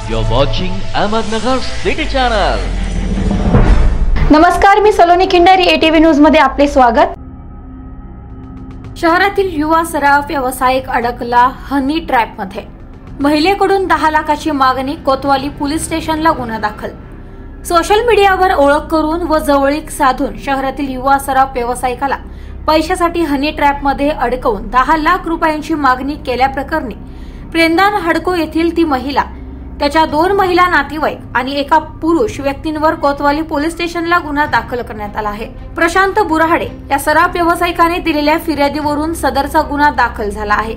You're watching Ahmednagar City Channel. नमस्कार, मी Saloni Khindari, ATV news मध्ये आपले स्वागत. शहरातील युवा सराफ व्यावसायिक अडकला हनी ट्रॅप मध्ये. महिलेकडून 10 लाखाची मागणी, कोतवाली पोलीस स्टेशनला गुन्हा दाखल. सोशल मीडियावर ओळख करून व जवळीक साधून शहरातील युवा सराफ व्यावसायिकाला पैशासाठी हनी ट्रॅप मध्ये अडकवून 10 लाख रुपयांची मागणी केल्याप्रकरणी प्रेमदान हडको येथील ती महिला, त्याच्या 2 महिला नातेवाईक आणि एका पुरुष व्यक्तींवर कोतवाली पोलीस स्टेशनला गुन्हा दाखल करण्यात आला आहे. प्रशांत बुराडे या सराफ व्यावसायिकाने दिलेल्या फिर्यादीवरून सदरचा गुन्हा दाखल झाला आहे.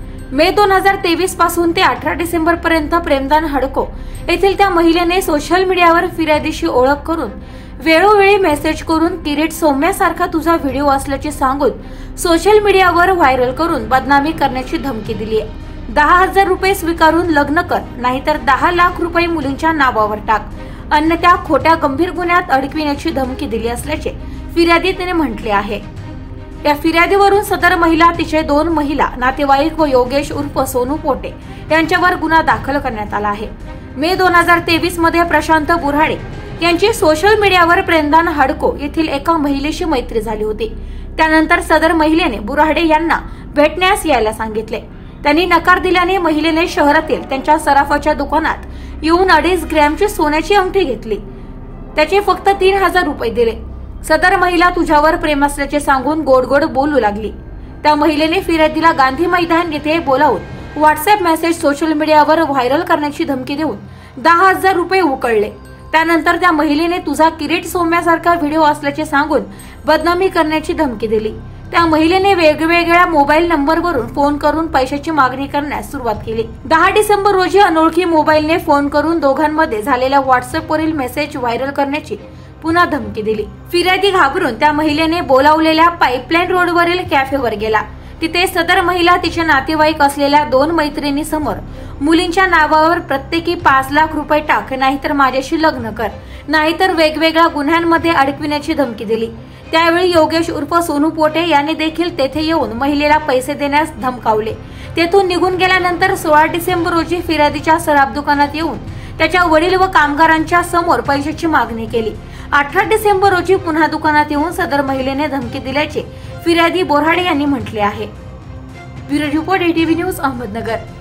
मे 2023 पासून ते 18 डिसेंबर पर्यंत प्रेमदान हडको येथील त्या महिलेने सोशल मीडियावर फिर्यादीशी ओळख करून वेळोवेळी मेसेज करून किरीट सौम्यासारखा तुझा व्हिडिओ असल्याचे सांगून सोशल मीडियावर व्हायरल करून बदनामी करण्याची धमकी दिली आहे. 10,000 रुपये स्वीकारून लग्न कर, नाहीतर 10 लाख रुपये मुलींच्या नावावर टाक, अन्यथा खोट्या गंभीर गुन्ह्यात अडकविण्याची धमकी दिली असल्याचे फिर्यादीने म्हटले आहे. या फिर्यादीवरून सदर महिला, तिचे 2 महिला नातेवाईक व योगेश उर्फ सोनू पोटे यांच्यावर गुन्हा दाखल करण्यात आला आहे. मे 2023 मध्ये प्रशांत बुराडे यांची सोशल मीडियावर प्रेमदान हडको येथील एका महिलेशी मैत्री झाली होती. त्यानंतर सदर महिलेने बुराडे यांना भेटण्यास यायला सांगितले. त्यांनी नकार दिल्याने महिलेने शहरातील त्यांच्या सराफाच्या दुकानात येऊन 2.5 ग्रॅमची सोन्याची अंगठी घेतली. त्याचे फक्त 3,000 रुपये दिले. सदर महिला तुझ्यावर प्रेम असल्याचे सांगून गोड गोड बोलू लागली. त्या महिलेने फिर्यादीला गांधी मैदान येथे बोलावून व्हॉट्सअप मेसेज सोशल मीडियावर व्हायरल करण्याची धमकी देऊन 10,000 रुपये उकळले. त्यानंतर त्या महिलेने तुझा किरीट सौम्यासारखा व्हिडिओ असल्याचे सांगून बदनामी करण्याची धमकी दिली. त्या महिलेने वेगवेगळ्या मोबाईल नंबरवरून फोन करून पैशाची मागणी करण्यास सुरुवात केली. 10 डिसेंबर रोजी अनोळखी मोबाईलने फोन करून दोघांमध्ये झालेल्या व्हॉट्सअपवरील मेसेज व्हायरल करण्याची पुन्हा धमकी दिली. फिर्यादी घाबरून त्या महिलेने बोलावलेल्या पाईपलाईन रोडवरील कॅफेवर गेला. तिथे सदर महिला तिचे नातेवाईक असलेल्या 2 मैत्रिणी समोर मुलींच्या नावावर प्रत्येकी 5 लाख रुपये टाक, नाहीतर माझ्याशी लग्न कर, नाहीतर वेगवेगळ्या गुन्ह्यांमध्ये अडकविण्याची धमकी दिली. त्यावेळी योगेश उर्फ सोनू पोटे यांनी देखील तेथे येऊन महिलेला पैसे देण्यास धमकावले. तेथून निघून गेल्यानंतर 16 डिसेंबर रोजी फिर्यादीच्या सराफ दुकानात येऊन त्याच्या वडील व कामगारांच्या समोर पैशाची मागणी केली. 18 डिसेंबर रोजी पुन्हा दुकानात येऊन सदर महिलेने धमकी दिल्याचे फिर्यादी बोराडे यांनी म्हटले आहे. Bureau report, ATV news, Ahmednagar.